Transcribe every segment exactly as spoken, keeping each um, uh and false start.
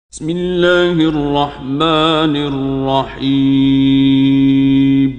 بسم الله الرحمن الرحيم.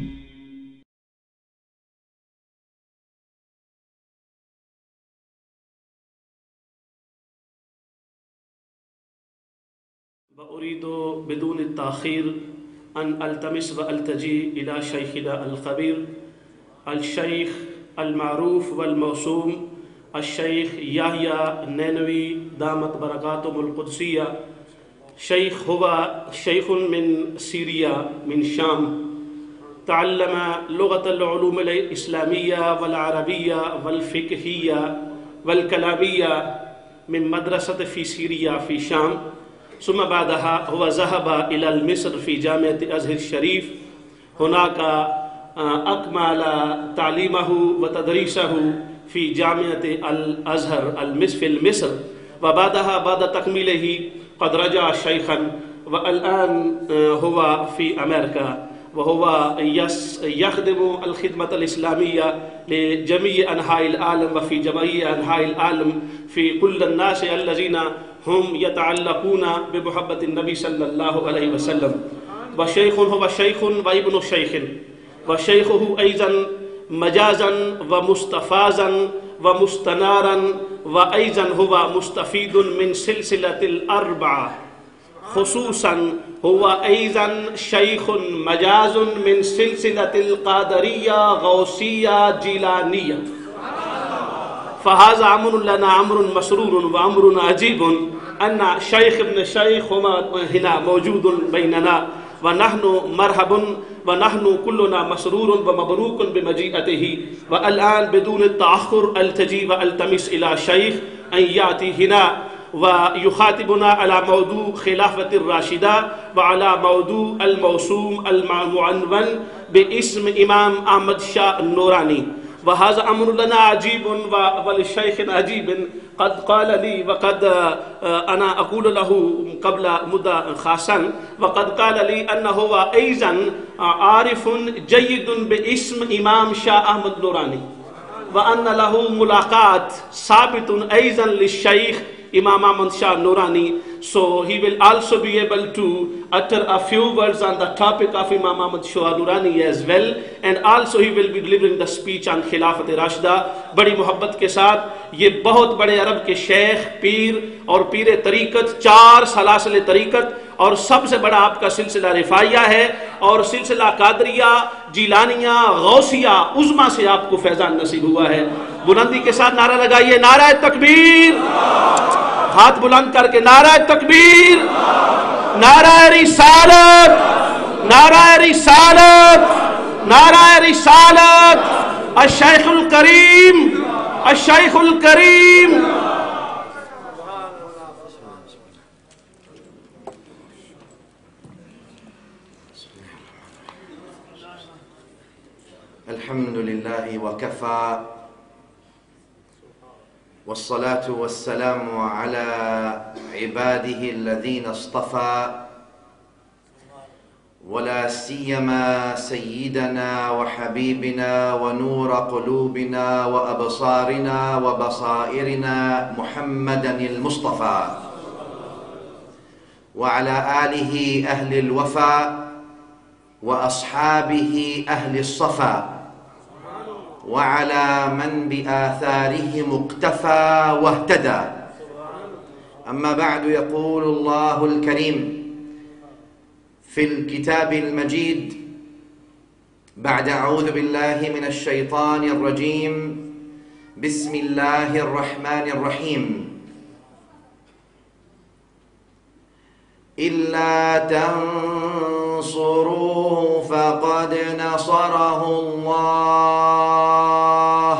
وأريد بدون التأخير أن ألتمس وألتجي إلى شيخنا الخبير الشيخ المعروف والموسوم الشيخ يحيى نینوی دامت برکاتهم القدسية. شيخ هو شيخ من سوريا من شام، تعلم لغة العلوم الإسلامية والعربية والفقهية والكلامية من مدرسة في سوريا في شام، ثم بعدها هو ذهب إلى مصر في جامعة أزهر الشريف، هناك أكمل تعليمه وتدريسه في جامعة الأزهر في مصر، وبعدها بعد تكميله قد رجع شيخا والآن هو في أمريكا، وهو يخدم الخدمة الإسلامية لجميع أنحاء العالم وفي جميع أنحاء العالم في كل الناس الذين هم يتعلقون بمحبة النبي صلى الله عليه وسلم. وشيخ هو شيخ وابن شيخ، وشيخه أيضا مجازا ومستفازا ومستنارا، وأيضا هو مستفيد من سلسلة الأربعة، خصوصا هو أيضا شيخ مجاز من سلسلة القادرية غوثية جيلانية. فهذا أمر لنا أمر مسرور وأمر عجيب أن شيخ ابن شيخ هنا موجود بيننا، ونحن مرحب ونحن كلنا مسرور ومبروك بمجيئته. والآن بدون التأخر ألتجي وألتمس إلى شيخ أن يأتي هنا ويخاطبنا على موضوع خلافة الراشدة وعلى موضوع الموسوم المعنون باسم إمام أحمد شاه النوراني. وهذا أمر لنا عجيب وللشيخ عجيب. قد قال لي وقد أنا أقول له قبل مدة خاصا، وقد قال لي أنه هو أيضا عارف جيد باسم إمام شاه أحمد نوراني، وأن له ملاقات ثابت أيضا للشيخ Imam Ahmad Shah Noorani, so he will also be able to utter a few words on the topic of Imam Ahmad Shah Noorani as well, and also he will be delivering the speech on Khilafat Rashida. بڑی محبت کے ساتھ یہ بہت بڑے عرب کے شیخ، پیر اور پیر طریقت، چار سلاسل طریقت، اور سب سے بڑا آپ کا سلسلہ رفاعیہ ہے، اور سلسلہ قادریہ جیلانیہ غوثیہ عظمیٰ سے آپ کو فیضان نصیب ہوا ہے. بلندی کے ساتھ نعرہ لگائیے، نعرہ تکبیر، ہاتھ بلند کر کے نعرہ تکبیر، نعرہ رسالت، نعرہ رسالت، نعرہ رسالت. الشیخ الکریم، الشیخ الکریم. الحمد لله وكفى، والصلاة والسلام على عباده الذين اصطفى، ولا سيما سيدنا وحبيبنا ونور قلوبنا وأبصارنا وبصائرنا محمدا المصطفى، وعلى آله أهل الوفا وأصحابه أهل الصفا، وعلى من بآثارهم اقتفى واهتدى. أما بعد، يقول الله الكريم في الكتاب المجيد بعد أعوذ بالله من الشيطان الرجيم، بسم الله الرحمن الرحيم: إلا تنصروه فقد نصره الله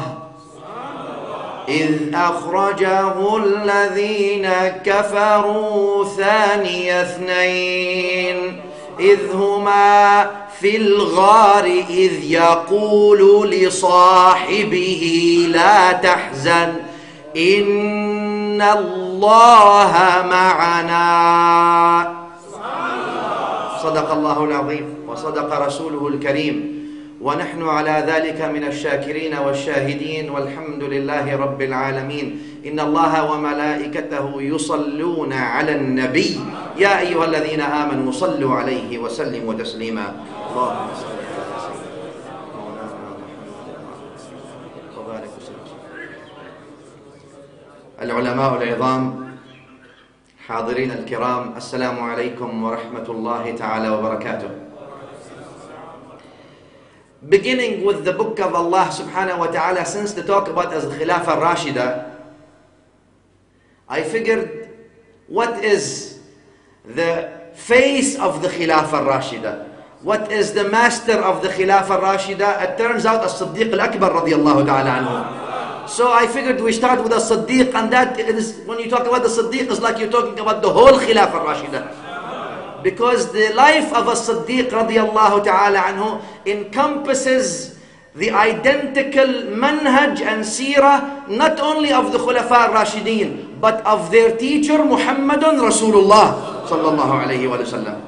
إذ أخرجه الذين كفروا ثاني اثنين إذ هما في الغار إذ يقول لصاحبه لا تحزن إن الله معنا. صدق الله العظيم وصدق رسوله الكريم، ونحن على ذلك من الشاكرين والشاهدين، والحمد لله رب العالمين. إن الله وملائكته يصلون على النبي يا أيها الذين آمنوا صلوا عليه وسلموا تسليما. اللهم صل على سيدنا مولانا محمد وبارك وسلم. العلماء العظام، حاضرين الكرام، السلام عليكم ورحمة الله تعالى وبركاته. Beginning with the book of Allah subhanahu wa ta'ala, since the talk about as Khilafah Rashida, I figured, what is the face of the Khilafah Rashida? What is the master of the Khilafah Rashida? It turns out as-Siddiq al-Akbar radiyallahu ta'ala anhu. So I figured we start with as-Siddiq, and that is, when you talk about the Siddiq, it's like you're talking about the whole Khilafah Rashida. Because the life of as-Siddiq radiyallahu ta'ala anhu encompasses the identical manhaj and seerah, not only of the Khulafa Rashideen, but of their teacher Muhammadun Rasulullah sallallahu alayhi wa sallam.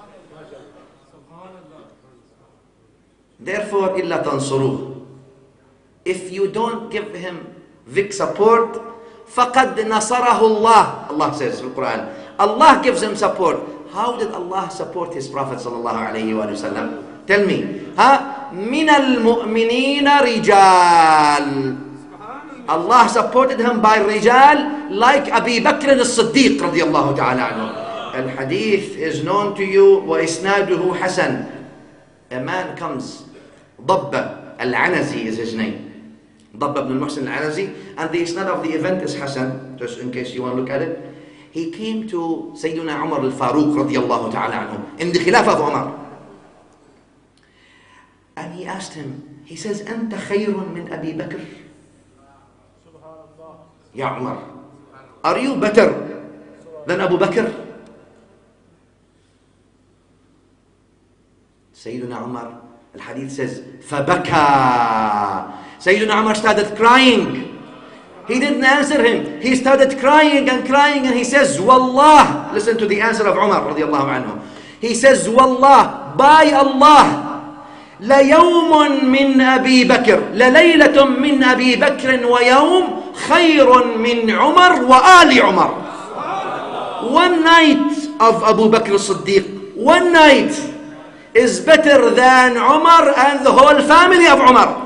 Therefore, illa tansuruh. If you don't give him big support, faqad nasarahu Allah. Allah says in the Quran, Allah gives him support. How did Allah support his Prophet sallallahu alayhi wa sallam? Tell me. Ha? Min al-mu'minina rijal. Allah supported him by rijal like Abi Bakr as-Siddiq radiyallahu ta'ala anhu. Al-hadith is known to you, wa isnaduhu hasan. A man comes, Dabba al-Anazi is his name. Dabba ibn al-Muhsin al-Anazi, and the isnad of the event is hasan, just in case you want to look at it. He came to Sayyidina Umar al-Faruq radiyallahu ta'ala anhu in the Khilafah of Umar. And he asked him, he says, Anta khayrun min Abi Bakr? Ya Umar, are you better than Abu Bakr? Sayyidina Umar, al-hadith says, فَبَكَى. Sayyidina Umar started crying. He didn't answer him. He started crying and crying, and he says, Wallah. Listen to the answer of Umar radiallahu anhu. He says, Wallah, by Allah, لَيَوْمٌ مِّنْ أَبِي بَكْرٍ لَلَيْلَةٌ مِّنْ أَبِي بَكْرٍ وَيَوْمٌ خَيْرٌ مِّنْ عُمَرْ وَآلِ عُمَرْ. One night of Abu Bakr as-Siddiq, one night is better than Umar and the whole family of Umar.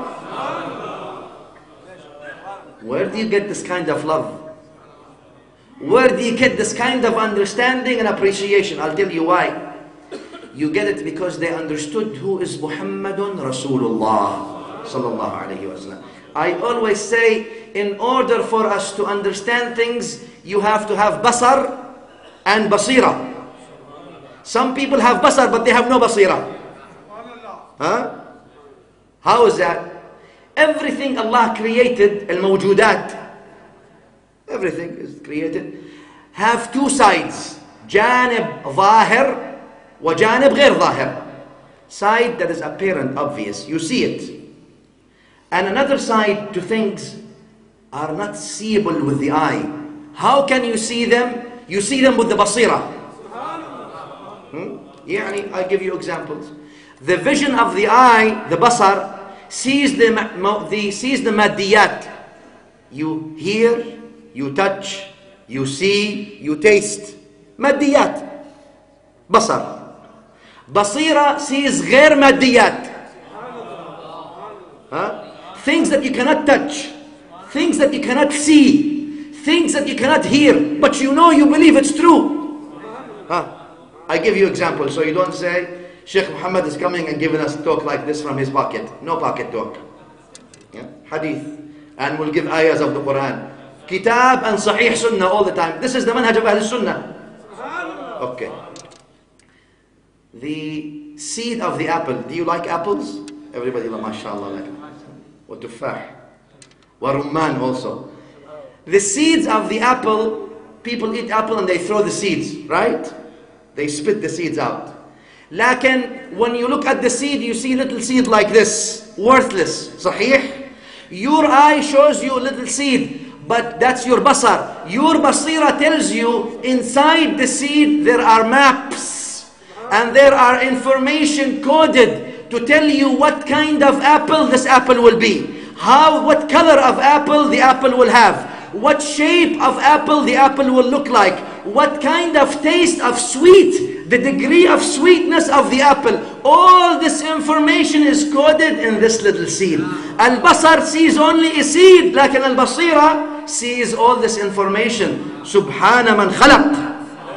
Where do you get this kind of love? Where do you get this kind of understanding and appreciation? I'll tell you why. You get it because they understood who is Muhammadun Rasulullah sallallahu alayhi wa sallam. I always say, in order for us to understand things, you have to have basar and basira. Some people have basar, but they have no basira. Huh? How is that? Everything Allah created, al-mawjudat, everything is created, have two sides. Janib zahir wa janib ghair zahir. Side that is apparent, obvious, you see it. And another side to things are not seeable with the eye. How can you see them? You see them with the basira. Hmm? Yani, I give you examples. The vision of the eye, the basar, sees the, the, sees the maddiyat. You hear, you touch, you see, you taste. Maddiyat. Basar. Basira sees ghair maddiyat. Huh? Things that you cannot touch. Things that you cannot see. Things that you cannot hear. But you know, you believe it's true. Huh? I give you examples so you don't say, Sheikh Muhammad is coming and giving us a talk like this from his pocket. No pocket talk. Yeah? Hadith. And we'll give ayahs of the Quran. Kitab and Sahih Sunnah all the time. This is the manhaj of Ahl Sunnah. Okay. The seed of the apple. Do you like apples? Everybody, mashallah, like it. Wa tufah. Wa rumman also. The seeds of the apple, people eat apple and they throw the seeds, right? They spit the seeds out. Lakin, when you look at the seed, you see little seed like this, worthless. Sahih? Your eye shows you a little seed, but that's your basar. Your basira tells you inside the seed there are maps and there are information coded to tell you what kind of apple this apple will be, how, what color of apple the apple will have, what shape of apple the apple will look like, what kind of taste of sweet, the degree of sweetness of the apple. All this information is coded in this little seed. Al-Basar sees only a seed, لكن Al-Basira sees all this information. Subhana man khalaq.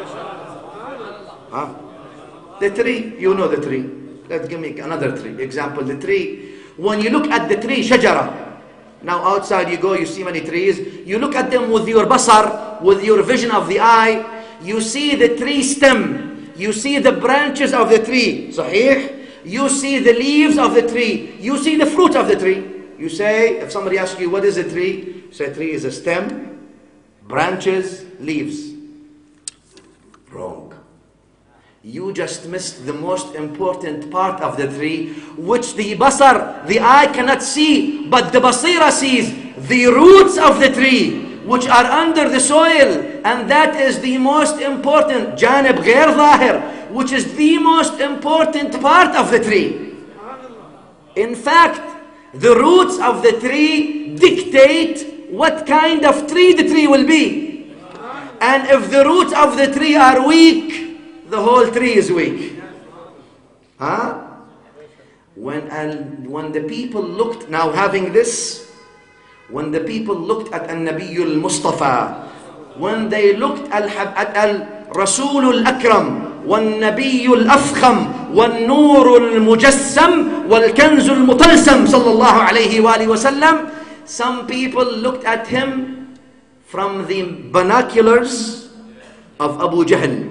Huh? The tree, you know the tree. Let's give me another tree. Example, the tree. When you look at the tree, shajara. Now outside you go, you see many trees. You look at them with your basar, with your vision of the eye. You see the tree stem. You see the branches of the tree. Sahih? You see the leaves of the tree. You see the fruit of the tree. You say, if somebody asks you, what is a tree? You say, a tree is a stem, branches, leaves. Wrong. You just missed the most important part of the tree, which the basar, the eye cannot see, but the basira sees. The roots of the tree, which are under the soil, and that is the most important, janib ghair zahir, which is the most important part of the tree. In fact, the roots of the tree dictate what kind of tree the tree will be. And if the roots of the tree are weak, the whole tree is weak. Huh? When, and when the people looked, now having this, when the people looked at An-Nabiyul Mustafa, when they looked at Al-Rasulul Akram, Wal-Nabiyul Afkham, Wal-Nurul Mujassam, Wal-Kanzul Mutalsam, sallallahu alayhi wa alihi wa sallam, some people looked at him from the binoculars of Abu Jahl.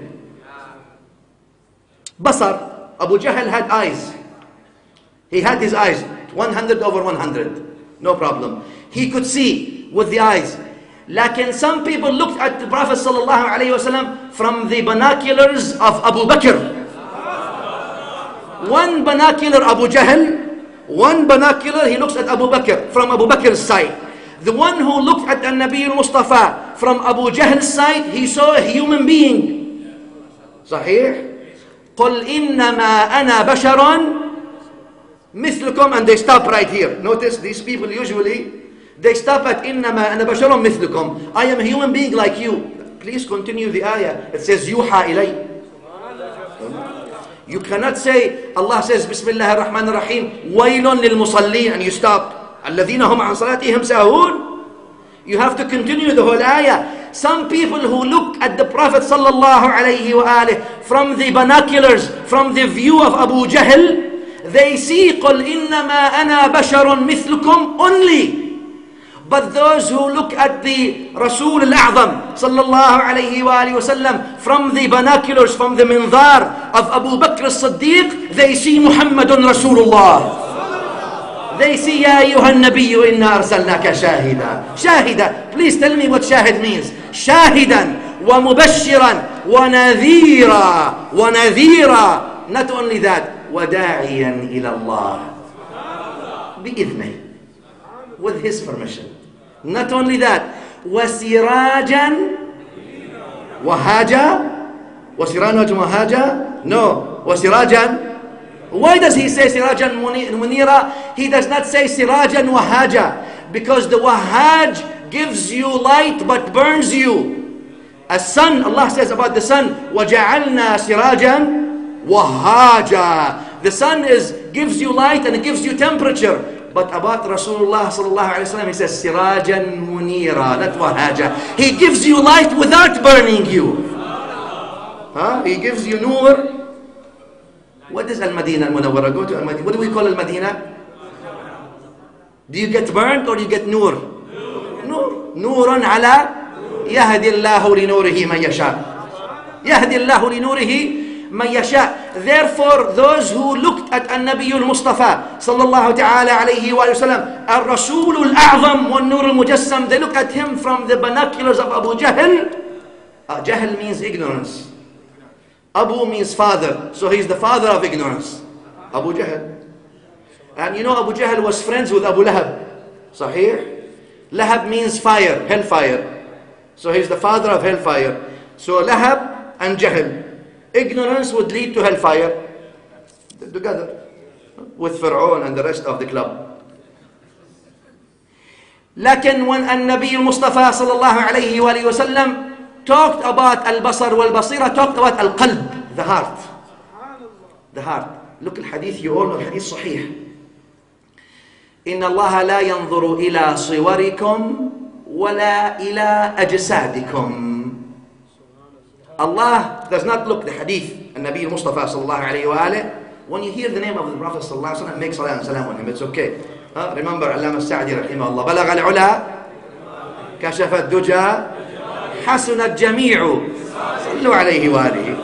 Basar, Abu Jahl had eyes. He had his eyes, one hundred over one hundred. No problem. He could see with the eyes. Lakin some people looked at the Prophet sallallahu alaihi wasallam from the binoculars of Abu Bakr. One binocular Abu Jahl, one binocular he looks at Abu Bakr from Abu Bakr's side. The one who looked at An-Nabi al-Mustafa from Abu Jahl's side, he saw a human being. Sahih? قل إنما أنا بشر مثلكم, and they stop right here. Notice these people usually they stop at إنما أنا بشر مثلكم. I am a human being like you. Please continue the ayah. It says يوحى إلي. You cannot say Allah says بسم الله الرحمن الرحيم ويل للمصلين and you stop الذين هم عن صلاتهم ساهون. You have to continue the whole ayah. Some people who look at the Prophet sallallahu alayhi wa alihi from the binoculars, from the view of Abu Jahl, they see قُلْ إِنَّمَا أَنَا بَشَرٌ مِثْلُكُمْ only. But those who look at the Rasul al-A'zam sallallahu alayhi wa alihi wasallam from the binoculars, from the minzar of Abu Bakr as-Siddiq, they see Muhammadun Rasulullah. They see يا أيها النبي إنا أرسلناك شاهدا. Shahida. Please tell me what shahid means. شاهدا ومبشرا ونذيرا ونذيرا. Not only that, وداعيا إلى الله بإذنه, with his permission. Not only that, وسراجا وهاجا. وسراجا وهاجا. No, وسراجا. Why does he say Sirajan Munira? He does not say Sirajan Wahaja, because the Wahaj gives you light but burns you. A sun, Allah says about the sun, وَجَعَلْنَا سِرَاجًا وَهَاجًا. The sun is gives you light and it gives you temperature. But about Rasulullah sallallahu alaihi wasallam, he says Sirajan Munira, not Wahaja. He gives you light without burning you. Huh? He gives you nur. What is Al-Madinah Al-Munawwara? Go to Al-Madinah. What do we call Al-Madinah? Do you get burnt or you get nur? Nur. Nurun ala yahdi Allahu li nurihi man yasha. Yahdi Allahu li nurihi man yasha. Therefore, those who looked at An-Nabi al-Mustafa sallallahu ta'ala alayhi wa sallam, Ar-Rasul al-A'zam wa Nur al-Mujassam, they look at him from the binoculars of Abu Jahl. Uh, Jahl means ignorance. Abu means father, so he's the father of ignorance. Abu Jahl. And you know Abu Jahl was friends with Abu Lahab. Sahih? Lahab means fire, hellfire. So he's the father of hellfire. So Lahab and Jahl. Ignorance would lead to hellfire. Together. With Fir'aun and the rest of the club. Lakin when An-Nabi al-Mustafa sallallahu alayhi wa sallam talked about al-basar wal-basira, talked about al-qalb, the heart. The heart. Look at hadith, you all know hadith sahih. إن الله لا ينظر إلى صوركم ولا إلى أجسادكم. Allah does not look, the hadith, النبي المصطفى صلى الله عليه وآله. When you hear the name of the Prophet صلى الله عليه وسلم, make salam and salam on him, it's okay. Uh, remember علامة السعدي رحمه الله, بلغ العلا كشف الدجى حسن الجميع صلوا عليه وآله.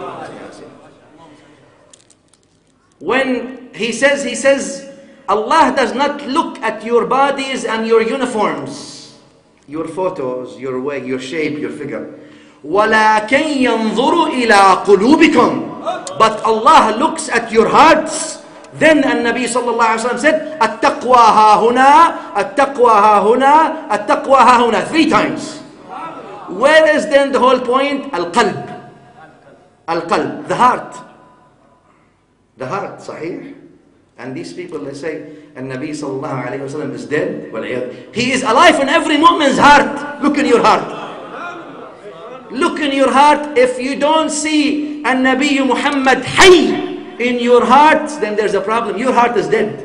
When he says, he says, Allah does not look at your bodies and your uniforms, your photos, your way, your shape, your figure. وَلَكِنْ يَنْظُرُ إِلَىٰ قُلُوبِكُمْ. But Allah looks at your hearts. Then النبي صلى الله عليه وسلم said, التقوى ها هنا, التقوى ها هنا, التقوى ها هنا, three times. Where is then the whole point? Al-qalb. Al-qalb, the heart. The heart, sahih. And these people, they say, النبي صلى الله عليه وسلم is dead. Well, he is alive in every mu'min's heart. Look in your heart. Look in your heart. If you don't see النبي Muhammad hayy in your heart, then there's a problem. Your heart is dead.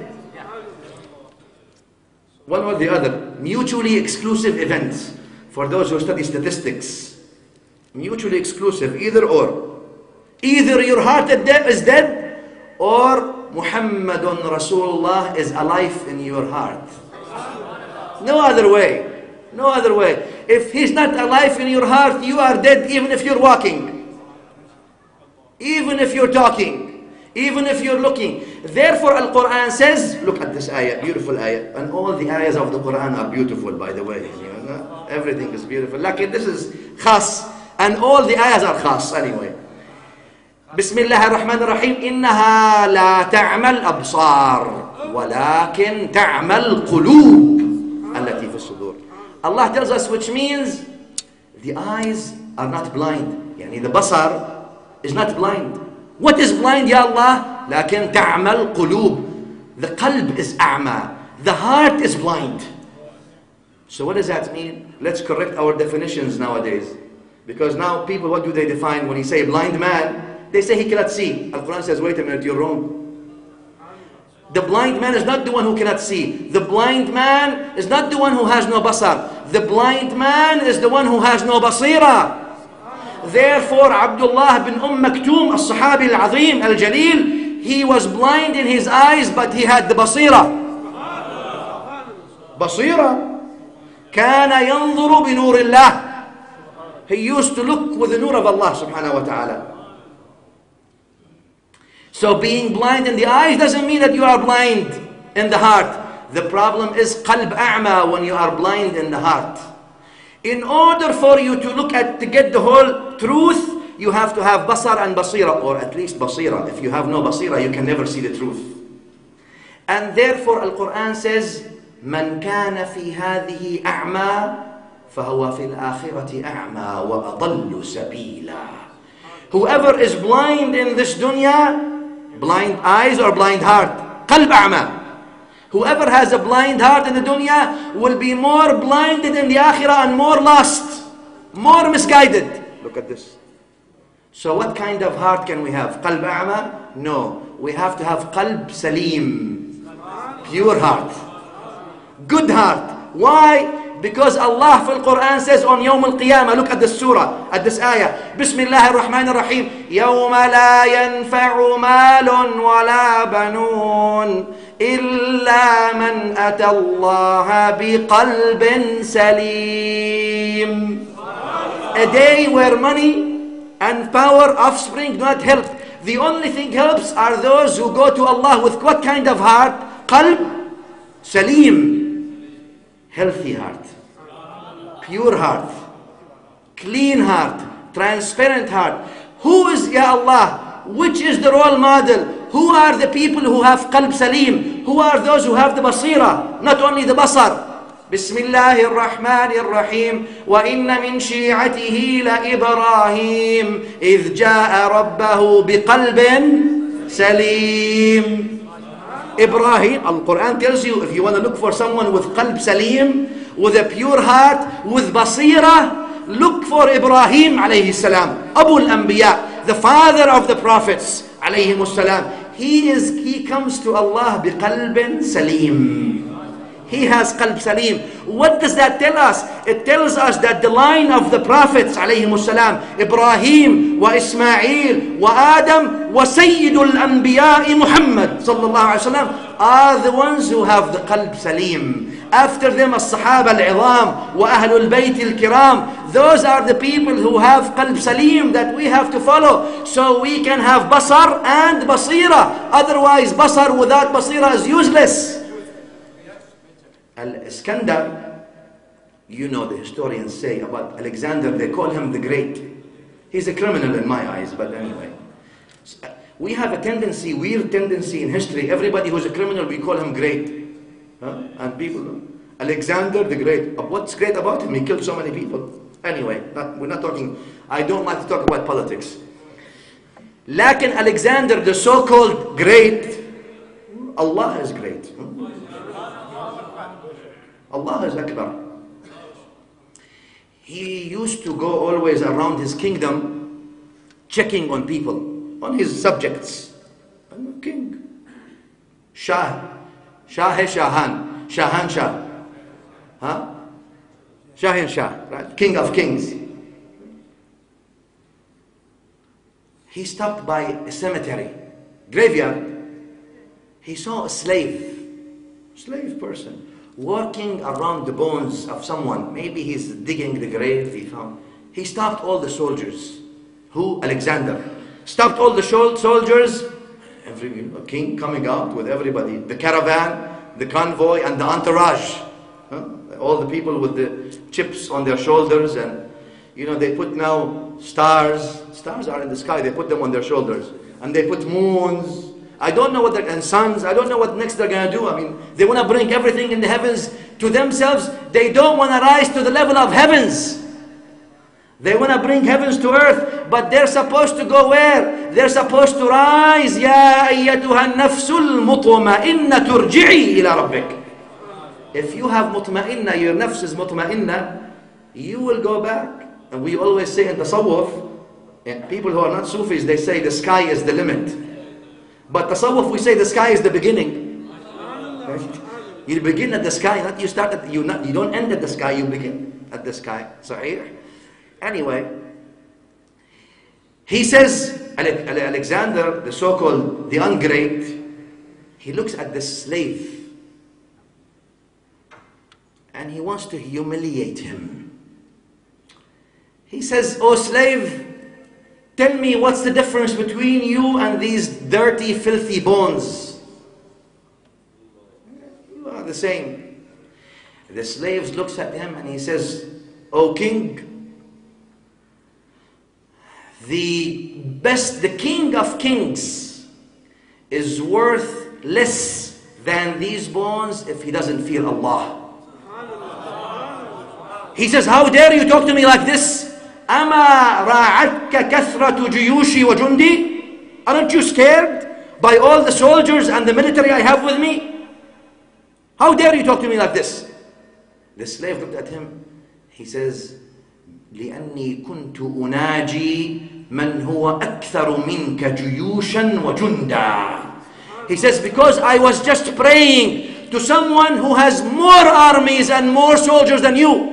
One or the other. Mutually exclusive events. For those who study statistics. Mutually exclusive. Either or. Either your heart is dead, or Muhammadun Rasulullah is alive in your heart. No other way. No other way. If he's not alive in your heart, you are dead even if you're walking. Even if you're talking. Even if you're looking. Therefore Al-Quran says, look at this ayah, beautiful ayah. And all the ayahs of the Quran are beautiful, by the way. You know, everything is beautiful. Like this is khas. And all the ayahs are khas anyway. بسم الله الرحمن الرحيم إنها لا تعمى الأبصار ولكن تعمى القلوب التي في الصدور. Allah tells us, which means the eyes are not blind. يعني the basar is not blind. What is blind, Ya Allah? لكن تعمى القلوب. The qalb is أعمى. The heart is blind. So what does that mean? Let's correct our definitions nowadays. Because now people, what do they define when you say blind man? They say he cannot see. Al-Quran says, wait a minute, you're wrong. The blind man is not the one who cannot see. The blind man is not the one who has no basar. The blind man is the one who has no basira. Therefore, Abdullah bin Umm Maktoum, al-Sahabi al-Azim, al-Jalil, he was blind in his eyes, but he had the basira. Basira. كان ينظر بنور الله. He used to look with the nur of Allah subhanahu wa ta'ala. So being blind in the eyes doesn't mean that you are blind in the heart. The problem is qalb a'ma, when you are blind in the heart. In order for you to look at, to get the whole truth, you have to have basar and basira, or at least basira. If you have no basira, you can never see the truth. And therefore Al-Quran says, من كان في هذه أعمى فهو في الآخرة أعمى وأضل سبيلا. Whoever is blind in this dunya, blind eyes or blind heart, qalb a'ma. Whoever has a blind heart in the dunya will be more blinded in the akhirah and more lost, more misguided. Look at this. So what kind of heart can we have? Qalb a'ma? No. We have to have qalb salim, pure heart, good heart. Why? Because Allah في Quran says on يوم القيامة, look at this surah, at this ayah, بسم الله الرحمن الرحيم, يوم لا ينفع مال ولا بنون إلا من أتى الله بقلب سليم. A day where money and power, offspring do not help. The only thing helps are those who go to Allah with what kind of heart? Qalb salim, healthy heart, pure heart, clean heart, transparent heart. Who is, Ya Allah, which is the role model? Who are the people who have qalb salim? Who are those who have the basira, not only the basar? بسم الله الرحمن الرحيم وإن من شيعته لإبراهيم إذ جاء ربه بقلب سليم. Ibrahim, Al-Quran tells you, if you want to look for someone with qalb salim, with a pure heart, with basira, look for Ibrahim alayhi salam, Abu al-Anbiya, the father of the prophets alayhi salam. He is, he comes to Allah biqalbin salim. He has qalb salim. What does that tell us? It tells us that the line of the prophets alayhi salam, Ibrahim wa Ismail wa Adam wa Sayyidul Anbiya Muhammad sallallahu alayhi wasallam, are the ones who have the qalb salim. After them, as-sahaba al-'idham wa ahlul bayt al-kiram. Those are the people who have qalb salim that we have to follow, so we can have basar and basira. Otherwise, basar without basira is useless. Al-Iskandar, you know the historians say about Alexander, they call him the Great. He's a criminal in my eyes, but anyway. We have a tendency, weird tendency in history, everybody who's a criminal, we call him great. Huh? And people, Alexander the Great, what's great about him? He killed so many people. Anyway, not, we're not talking, I don't like to talk about politics. Lakin Alexander, the so-called great, Allah is great. Allah is Akbar. He used to go always around his kingdom checking on people, on his subjects. I'm a king. Shah. Shah Shahan. Shahan Shah. Huh? Shahin Shah, right? King of kings. He stopped by a cemetery, graveyard. He saw a slave, slave person, walking around the bones of someone. Maybe he's digging the grave he found. He stopped all the soldiers. Who? Alexander. Stopped all the soldiers. Every you know, king coming out with everybody. The caravan, the convoy, and the entourage. Huh? All the people with the chips on their shoulders, and you know they put now stars. Stars are in the sky. They put them on their shoulders, and they put moons. I don't know what they're, and suns. I don't know what next they're gonna do. I mean, they want to bring everything in the heavens to themselves. They don't want to rise to the level of heavens. They want to bring heavens to earth, but they're supposed to go where? They're supposed to rise. Ya ayyatuha nafsul mutma'inna turji'i ila rabbik. If you have mutma'inna, your nafs is mutma'inna, you will go back. And we always say in tasawwuf, and people who are not Sufis, they say the sky is the limit. But tasawwuf, we say the sky is the beginning. Right? You begin at the sky, not you start at, you, not, you don't end at the sky, you begin at the sky. Sahih? Anyway, he says, Alexander, the so-called, the ungreat, he looks at this slave and he wants to humiliate him. He says, "Oh slave, tell me what's the difference between you and these dirty, filthy bones? You are the same." The slave looks at him and he says, "O king, the best, the king of kings is worth less than these bones if he doesn't fear Allah." He says, "How dare you talk to me like this? Ama ra'atka kathratu juyushi wa jundi? Aren't you scared by all the soldiers and the military I have with me? How dare you talk to me like this?" The slave looked at him. He says, "لأني كنت أناجي من هو أكثر منك جيوشا وجندا." He says, because I was just praying to someone who has more armies and more soldiers than you.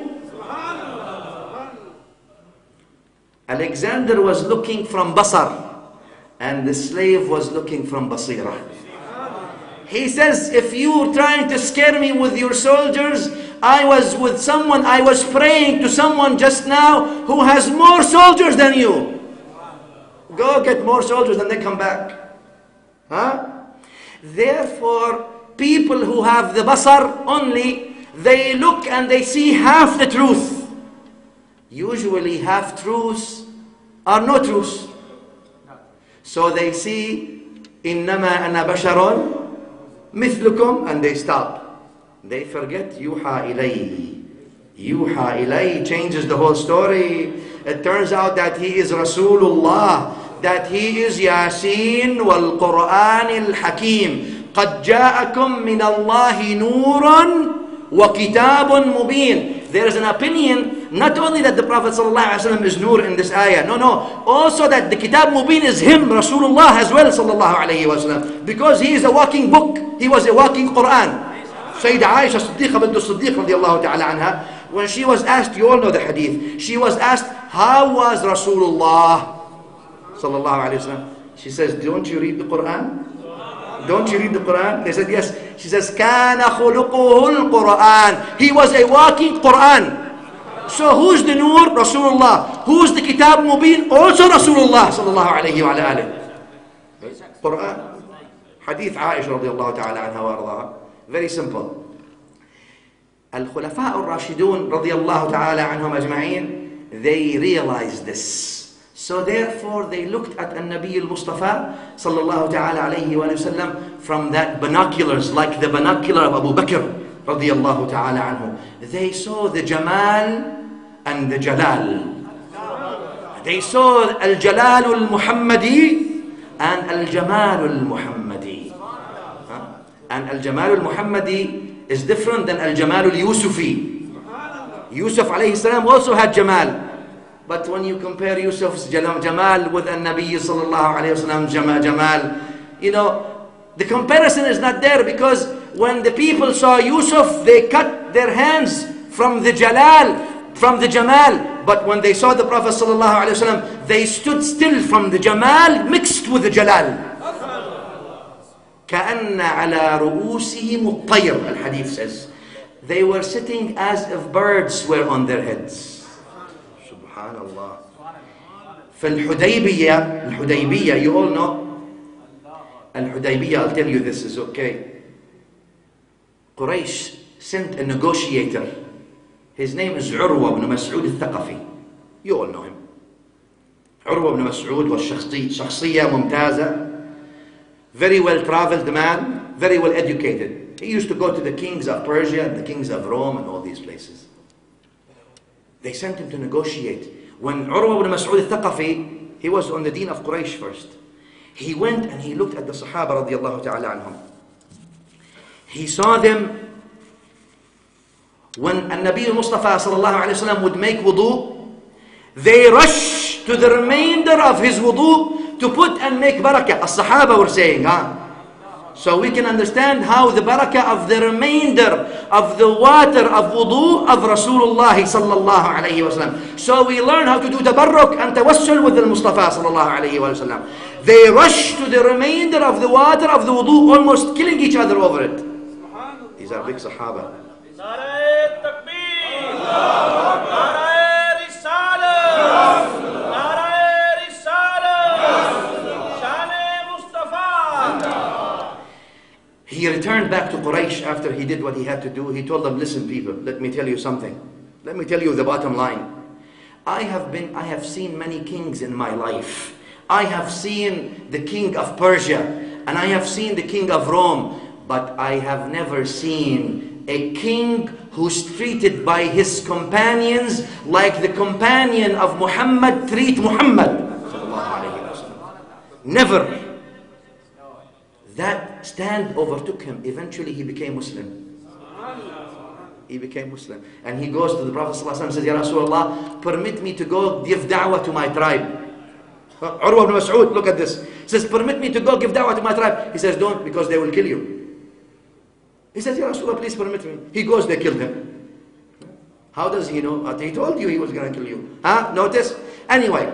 Alexander was looking from Basar, and the slave was looking from Basira. He says, if you're trying to scare me with your soldiers, I was with someone, I was praying to someone just now who has more soldiers than you. Go get more soldiers and then come back. Huh? Therefore, people who have the Basar only, they look and they see half the truth. Usually half truths are no truths. So they see, إِنَّمَا أَنَا بَشَرٌ مِثْلُكُمْ, and they stop. They forget يُوحَى إِلَيْهِ. يُوحَى إِلَيْهِ changes the whole story. It turns out that he is Rasulullah, that he is Yasin wal Quran al Hakim. قَدْ جَاءَكُم مِّنَ اللَّهِ نُورٌ وَكِتَابٌ مُبِينٌ. There is an opinion not only that the Prophet ﷺ is Nur in this ayah, no, no, also that the Kitab Mubin is him, Rasulullah as well, sallallahu alayhi wa sallam, because he is a walking book, he was a walking Quran. Sayyidah Aisha Siddiqa bint Siddiq radiallahu ta'ala anha, when she was asked, you all know the hadith, she was asked, how was Rasulullah sallallahu alayhi wa sallam? She says, don't you read the Quran? Don't you read the Quran? They said, yes. She says, كَانَ خُلُقُهُ الْقُرْآنِ. He was a walking Quran. So who's the Nur? Rasulullah. Who's the Kitab Mubin? Also Rasulullah sallallahu alayhi wa alayhi. Quran. Hadith Aisha radiallahu ta'ala anha wa ardaha. Very simple. Al-Khulafa al-Rashidun radiallahu ta'ala anhum ajma'in, they realized this. So therefore they looked at An-Nabi al-Mustafa sallallahu ta'ala alayhi wa sallam from that binoculars, like the binocular of Abu Bakr radiyallahu ta'ala anhu. They saw the Jamal and the Jalal. They saw Al-Jalal al-Muhammadi and Al-Jamal al-Muhammadi. And Al-Jamal al-Muhammadi is different than Al-Jamal al-Yusufi. Yusuf alayhi salam also had Jamal. But when you compare Yusuf's Jamal with An-Nabi sallallahu alayhi wa sallam Jamal, you know, the comparison is not there, because when the people saw Yusuf, they cut their hands from the Jalal, from the Jamal. But when they saw the Prophet sallallahu alayhi wa sallam, they stood still from the Jamal mixed with the Jalal. كَأَنَّ عَلَى رُؤُوسِهِمُ الطَّيْرُ, Al-Hadith says. They were sitting as if birds were on their heads. Subhanallah. فالحديبية, الحديبية, you all know. Al-Hudaybiyah, I'll tell you this is okay. Quraysh sent a negotiator. His name is Urwa ibn Mas'ud al-Thaqafi. You all know him. Urwa ibn Mas'ud was shakhsiyya mumtaza. Very well traveled man, very well educated. He used to go to the kings of Persia and the kings of Rome and all these places. They sent him to negotiate. When Urwa ibn Mas'ud al-Thaqafi, he was on the deen of Quraysh first. He went and he looked at the Sahaba radiallahu ta'ala anhum. He saw them when An-Nabi al-Mustafa sallallahu alayhi wa sallam would make wudu, they rushed to the remainder of his wudu to put and make barakah. As-Sahaba were saying, huh? So we can understand how the barakah of the remainder of the water of wudu of Rasulullah sallallahu alayhi wa sallam. So we learn how to do tabarruk and tawassul with the Mustafa sallallahu alayhi wa sallam. They rush to the remainder of the water of the wudu, almost killing each other over it. These are big Sahaba. He returned back to Quraysh after he did what he had to do. He told them, listen people, let me tell you something. Let me tell you the bottom line. I have been, I have seen many kings in my life. I have seen the king of Persia and I have seen the king of Rome, but I have never seen a king who's treated by his companions like the companion of Muhammad treat Muhammad. Never. That stand overtook him. Eventually he became Muslim. He became Muslim. And he goes to the Prophet ﷺ and says, Ya Rasulullah, permit me to go give da'wah to my tribe. Urwa ibn Mas'ud, look at this. He says, permit me to go give da'wah to my tribe. He says, don't, because they will kill you. He says, Ya Rasulullah, please permit me. He goes, they killed him. How does he know? He told you he was going to kill you. Huh? Notice? Anyway.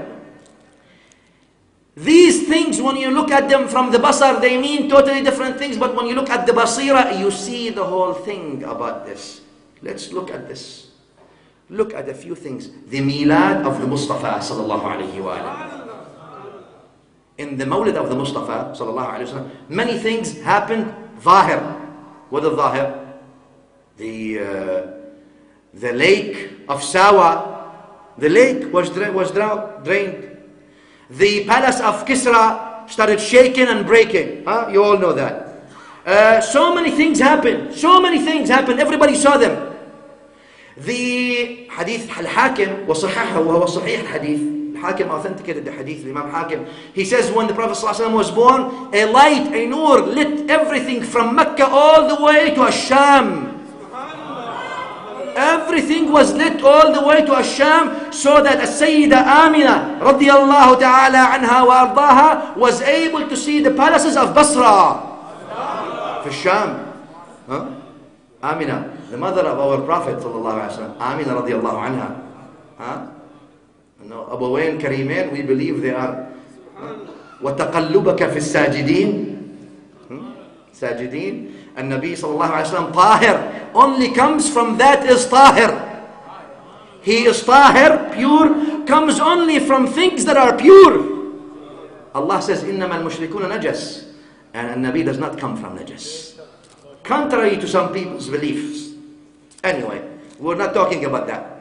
These things, when you look at them from the basar, they mean totally different things. But when you look at the basira, you see the whole thing about this. Let's look at this. Look at a few things. The milad of the Mustafa sallallahu alayhi wa sallam. In the mawlid of the Mustafa sallallahu alayhi wa sallam, many things happened. Zahir. What is Zahir? The, uh, the lake of Sawa. The lake was, dra was dra drained. The palace of Kisra started shaking and breaking. Huh? You all know that. Uh, so many things happened. So many things happened. Everybody saw them. The hadith al-Hakim was sahih, was sahih hadith. Hakim authenticated the hadith, Imam Hakim. He says when the Prophet ﷺ was born, a light, a nur, lit everything from Mecca all the way to Asham. everything was lit all the way to Asham, so that As-Sayyida Amina radiyallahu ta'ala anha wa ardaha was able to see the palaces of Basra. For Sham. Huh? Amina, the mother of our Prophet sallallahu alaihi wasallam. Amina radiyallahu anha. Huh? No, Abawain Karimain, we believe they are. وَتَقَلُّبَكَ فِي السَّاجِدِينَ Sajideen. And Nabi sallallahu alayhi wa sallam, Tahir, only comes from that is Tahir. He is Tahir, pure, comes only from things that are pure. Allah says, إِنَّمَا الْمُشْرِكُونَ نَجَسٌ. And Nabi does not come from Najas. Contrary to some people's beliefs. Anyway, we're not talking about that.